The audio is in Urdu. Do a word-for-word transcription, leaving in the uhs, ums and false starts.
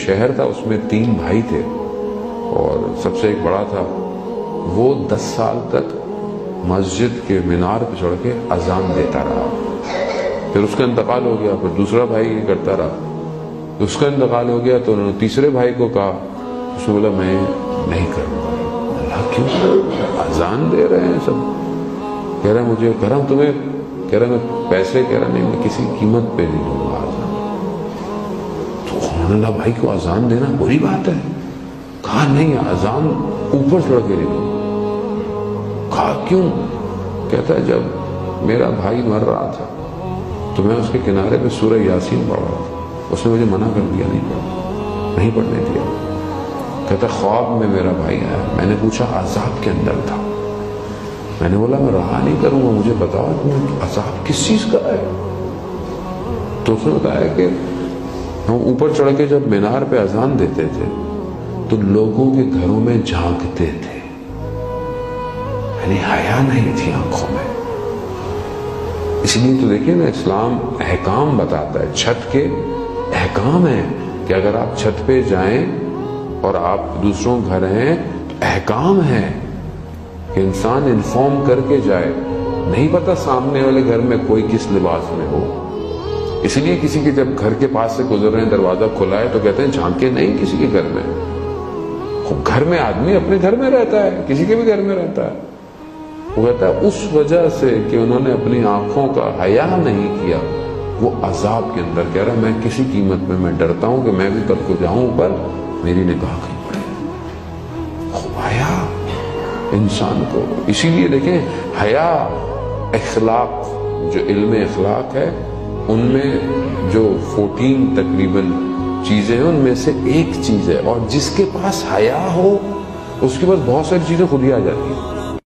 شہر تھا، اس میں تین بھائی تھے اور سب سے ایک بڑا تھا، وہ دس سال تک مسجد کے مینار پہ چڑھ کے اذان دیتا رہا. پھر اس کا انتقال ہو گیا، پھر دوسرا بھائی یہ کرتا رہا، اس کا انتقال ہو گیا تو انہوں نے تیسرے بھائی کو کہا، اس نے بولا میں نہیں کروں گا. اللہ کیوں؟ اذان دے رہے ہیں سب. کہہ رہا مجھے کہہ رہا ہوں تمہیں، کہہ رہا میں پیسے، کہہ رہا نہیں میں کسی قیمت پہ نہیں دوں گا اذان. تو انہوں نے اللہ بھائی کو اذان دینا بری بات ہے. کہا نہیں اذان اوپر چڑھ کے نہیں دوں. کہا کیوں؟ کہتا ہے جب میرا بھائی مر رہا تھا تو میں اس کے کنارے پہ سورہ یاسین پڑھ رہا تھا، اس نے مجھے منع کر دیا، نہیں پڑھ نہیں پڑھنے دیا. کہتا خواب میں میرا بھائی آیا، میں نے پوچھا عذاب کے اندر تھا، میں نے بولا میں رہا نہیں کروں گا، مجھے بتاؤ تمہیں عذاب کس چیز کا ہے. تو اس نے بتایا کہ ہم اوپر چڑھ کے جب مینار پہ اذان دیتے تھے تو لوگوں کے گھروں میں جھانکتے تھے، یعنی حیا نہیں تھی آنکھوں میں. اس لیے تو دیکھیں نا اسلام احکام بتاتا ہے، چھت کے احکام ہیں کہ اگر آپ چھت پہ جائیں اور آپ دوسروں گھر ہیں تو احکام ہے کہ انسان انفارم کر کے جائے. نہیں پتا سامنے والے گھر میں کوئی کس لباس میں ہو، اس لیے کسی کے جب گھر کے پاس سے گزر رہے ہیں دروازہ کھلا ہے تو کہتے ہیں جھانکے نہیں کسی کے گھر میں. گھر میں آدمی اپنے گھر میں رہتا ہے، کسی کے بھی گھر میں رہتا ہے. وہ کہتا ہے اس وجہ سے کہ انہوں نے اپنی آنکھوں کا حیا نہیں کیا، وہ عذاب کے اندر. کہہ رہا میں کسی قیمت میں میں ڈرتا ہوں کہ میں بھی کل کو جاؤں پر میری نگاہ کہیں پڑے. حیا انسان کو، اسی لیے دیکھیں حیا اخلاق، جو علم اخلاق ہے ان میں جو فورٹین تقریباً چیزیں ہیں ان میں سے ایک چیز ہے، اور جس کے پاس حیا ہو اس کے پاس بہت ساری چیزیں خود ہی آ جاتی ہیں.